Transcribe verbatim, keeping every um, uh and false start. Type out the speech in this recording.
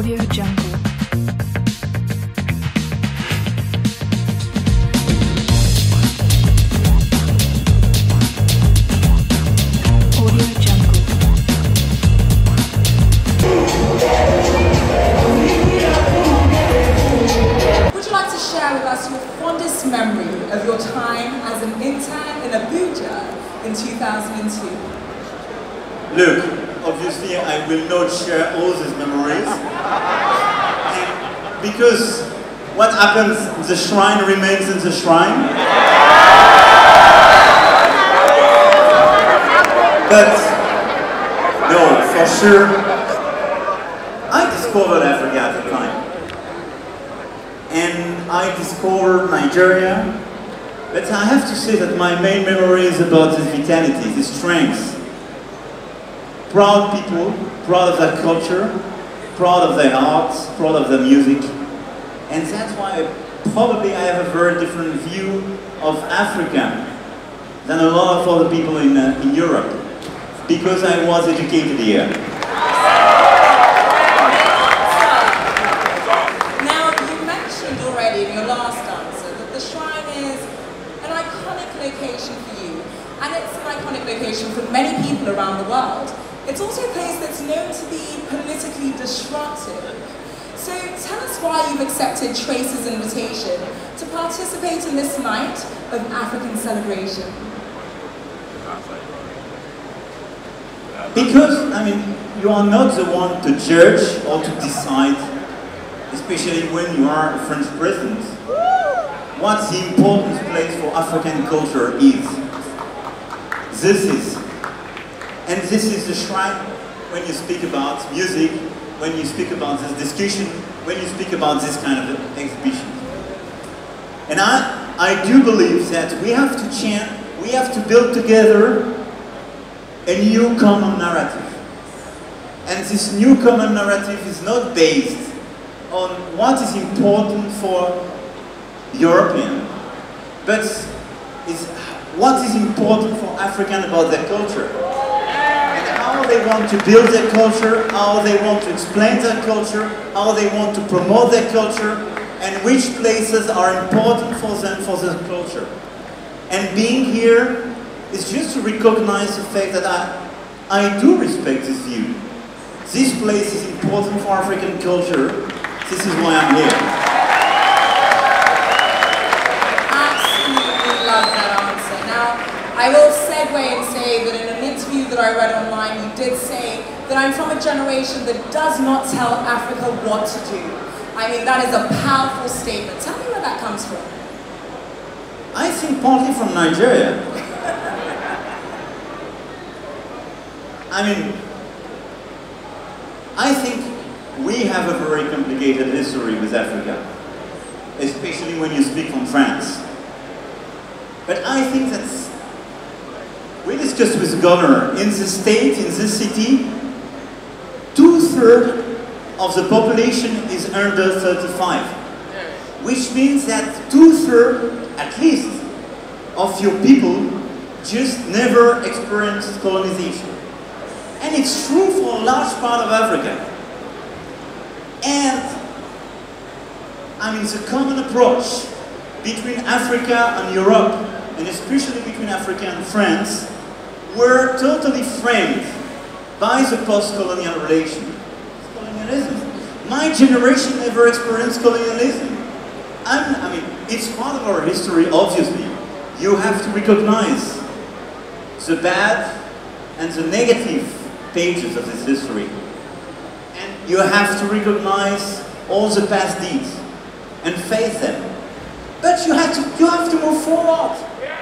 Audio Jungle. Audio Jungle. Would you like to share with us your fondest memory of your time as an intern in Abuja in two thousand two? Look, obviously I will not share all these memories. And because what happens in the shrine remains in the shrine. But, no, for sure, I discovered Africa at the time. And I discovered Nigeria. But I have to say that my main memory is about this vitality, this strength. Proud people, proud of their culture, proud of their arts, proud of their music. And that's why probably I have a very different view of Africa than a lot of other people in, uh, in Europe, because I was educated here. Now, you mentioned already in your last answer that the shrine is an iconic location for you, and it's an iconic location for many people around the world. It's also a place that's known to be politically disruptive. So tell us why you've accepted Trace's invitation to participate in this night of African celebration. Because, I mean, you are not the one to judge or to decide, especially when you are a French president, what the important place for African culture is. This is. And this is the shrine when you speak about music, when you speak about this discussion, when you speak about this kind of exhibition. And I, I do believe that we have to chant, we have to build together a new common narrative. And this new common narrative is not based on what is important for European, but is what is important for African about their culture. How they want to build their culture, how they want to explain their culture, how they want to promote their culture, and which places are important for them for their culture. And being here is just to recognize the fact that I, I do respect this view. This place is important for African culture. This is why I'm here. Absolutely love that answer. Now, I will segue and say that in an interview that I read online, you did say that I'm from a generation that does not tell Africa what to do. I mean, that is a powerful statement. Tell me where that comes from. I think partly from Nigeria. I mean, I think we have a very complicated history with Africa, especially when you speak from France. But I think that's we discussed with the governor, in the state, in this city, two-thirds of the population is under thirty-five. Which means that two-thirds, at least, of your people just never experienced colonization. And it's true for a large part of Africa. And, I mean, the common approach between Africa and Europe, and especially between Africa and France, were totally framed by the post-colonial relation. Colonialism. My generation never experienced colonialism. I'm, I mean, it's part of our history, obviously. You have to recognize the bad and the negative pages of this history. And you have to recognize all the past deeds and face them. But you have to, you have to move forward.